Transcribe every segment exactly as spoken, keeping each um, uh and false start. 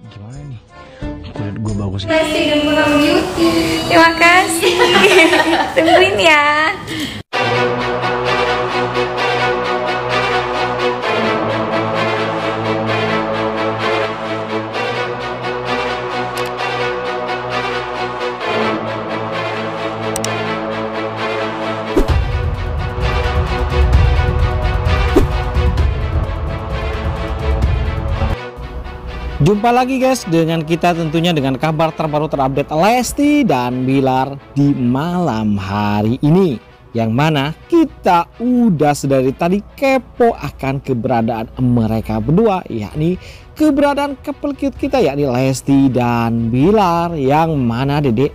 Gimana nih? Kulit gue bagus. Nasi dan kurang beauty. Terima kasih. Tungguin ya. Jumpa lagi guys dengan kita tentunya dengan kabar terbaru terupdate Lesti dan Bilar di malam hari ini. Yang mana kita udah sedari tadi kepo akan keberadaan mereka berdua, yakni keberadaan couple cute kita yakni Lesti dan Bilar. Yang mana dedek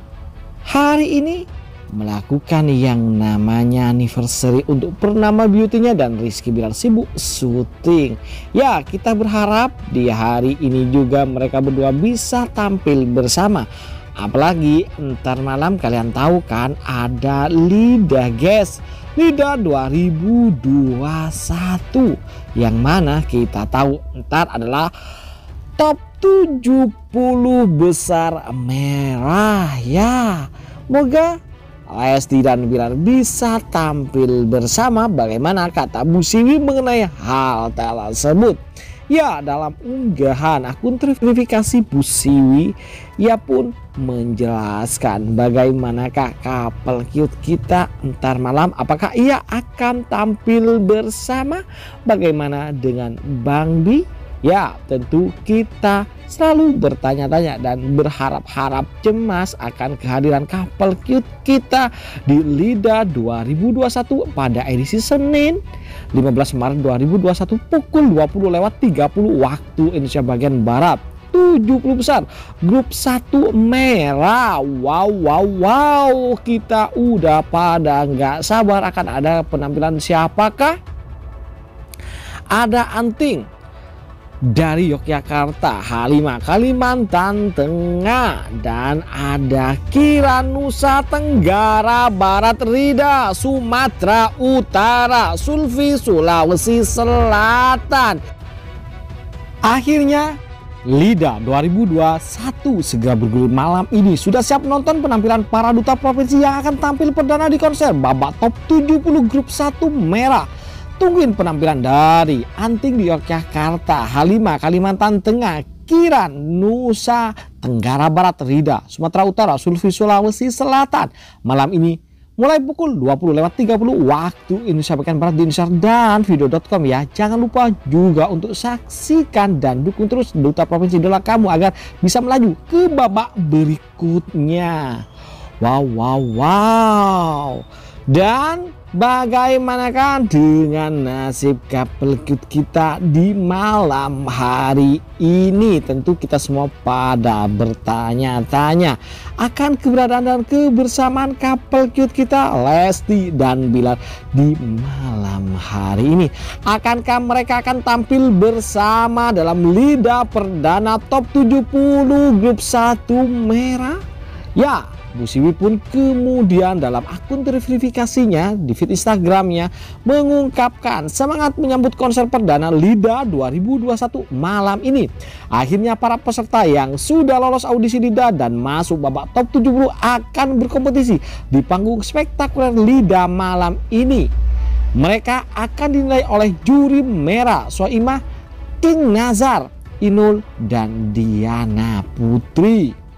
hari ini melakukan yang namanya anniversary untuk Purnama Beauty-nya dan Rizky Bilar sibuk syuting. Ya, kita berharap di hari ini juga mereka berdua bisa tampil bersama. Apalagi ntar malam kalian tahu kan ada Lida guys, Lida dua ribu dua puluh satu, yang mana kita tahu ntar adalah top tujuh puluh besar merah ya. Moga Lesti dan Bilar bisa tampil bersama. Bagaimana kata Bu Siwi mengenai hal tersebut? Ya, dalam unggahan akun verifikasi Bu Siwi, ia pun menjelaskan bagaimanakah couple cute kita ntar malam, apakah ia akan tampil bersama, bagaimana dengan Bang Bi. Ya, tentu kita selalu bertanya-tanya dan berharap-harap cemas akan kehadiran couple cute kita di Lida dua ribu dua puluh satu pada edisi Senin lima belas Maret dua ribu dua puluh satu pukul dua puluh lewat tiga puluh waktu Indonesia bagian Barat. tujuh puluh besar grup satu merah. Wow wow wow, kita udah pada nggak sabar akan ada penampilan siapakah? Ada Anting dari Yogyakarta, Halimah Kalimantan Tengah, dan ada Kira Nusa Tenggara Barat, Rida Sumatera Utara, Sulfi Sulawesi Selatan. Akhirnya Lida dua ribu dua puluh satu segera bergulir malam ini. Sudah siap nonton penampilan para duta provinsi yang akan tampil perdana di konser babak top tujuh puluh grup satu merah. Tungguin penampilan dari Anting di Yogyakarta, Halimah Kalimantan Tengah, Kira Nusa Tenggara Barat, Rida Sumatera Utara, Sulfi Sulawesi Selatan malam ini mulai pukul dua puluh lewat tiga puluh waktu Indonesia bagian Barat di Indonesia dan video dot com ya. Jangan lupa juga untuk saksikan dan dukung terus duta provinsi idola kamu agar bisa melaju ke babak berikutnya. Wow wow wow. Dan bagaimanakah dengan nasib couple cute kita di malam hari ini? Tentu kita semua pada bertanya-tanya akan keberadaan dan kebersamaan couple cute kita Lesti dan Bilar di malam hari ini. Akankah mereka akan tampil bersama dalam Lida perdana top tujuh puluh grup satu merah? Ya, Bu Siwi pun kemudian dalam akun verifikasinya di feed Instagramnya mengungkapkan semangat menyambut konser perdana Lida dua ribu dua puluh satu malam ini. Akhirnya para peserta yang sudah lolos audisi Lida dan masuk babak top tujuh puluh akan berkompetisi di panggung spektakuler Lida malam ini. Mereka akan dinilai oleh juri merah Soimah, King Nazar, Inul, dan Diana Putri.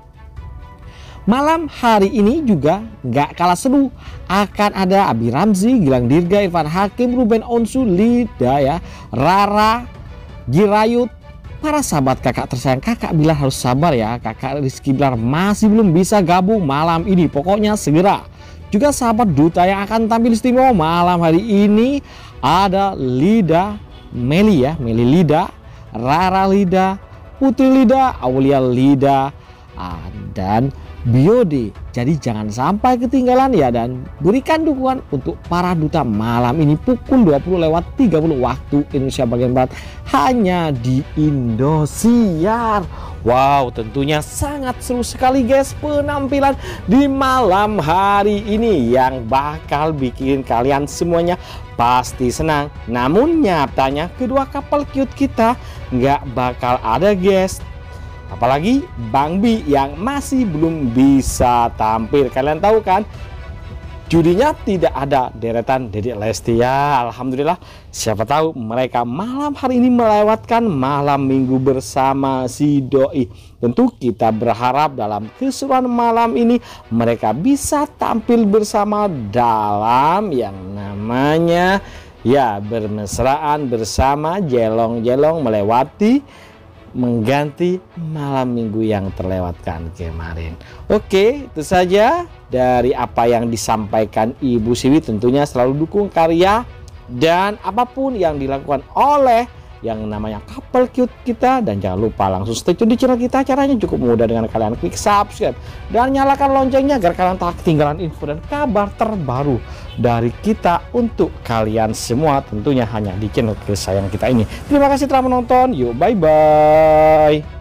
Malam hari ini juga gak kalah seru, akan ada Abi Ramzi, Gilang Dirga, Irfan Hakim, Ruben Onsu, Lida ya, Rara, Girayut. Para sahabat kakak tersayang kakak Bilar harus sabar ya, kakak Rizky Bilar masih belum bisa gabung malam ini, pokoknya segera. Juga sahabat duta yang akan tampil istimewa malam hari ini ada Lida, Meli ya, Meli Lida, Rara Lida, Putri Lida, Aulia Lida, dan Biode. Jadi jangan sampai ketinggalan ya, dan berikan dukungan untuk para duta malam ini pukul dua puluh lewat tiga puluh waktu Indonesia bagian Barat hanya di Indosiar. Wow, tentunya sangat seru sekali guys penampilan di malam hari ini yang bakal bikin kalian semuanya pasti senang. Namun nyatanya kedua couple cute kita nggak bakal ada guys. Apalagi Bang Bi yang masih belum bisa tampil. Kalian tahu kan, judinya tidak ada deretan Dedek Lesti ya. Alhamdulillah, siapa tahu mereka malam hari ini melewatkan malam minggu bersama si doi. Tentu kita berharap dalam keseruan malam ini mereka bisa tampil bersama dalam yang namanya ya bermesraan bersama, jelong-jelong melewati, mengganti malam minggu yang terlewatkan kemarin. Oke, itu saja dari apa yang disampaikan Ibu Siwi. Tentunya selalu dukung karya dan apapun yang dilakukan oleh yang namanya couple cute kita, dan jangan lupa langsung stay tune di channel kita. Caranya cukup mudah dengan kalian klik subscribe dan nyalakan loncengnya agar kalian tak ketinggalan info dan kabar terbaru dari kita untuk kalian semua, tentunya hanya di channel kesayangan kita ini. Terima kasih telah menonton, yuk bye bye.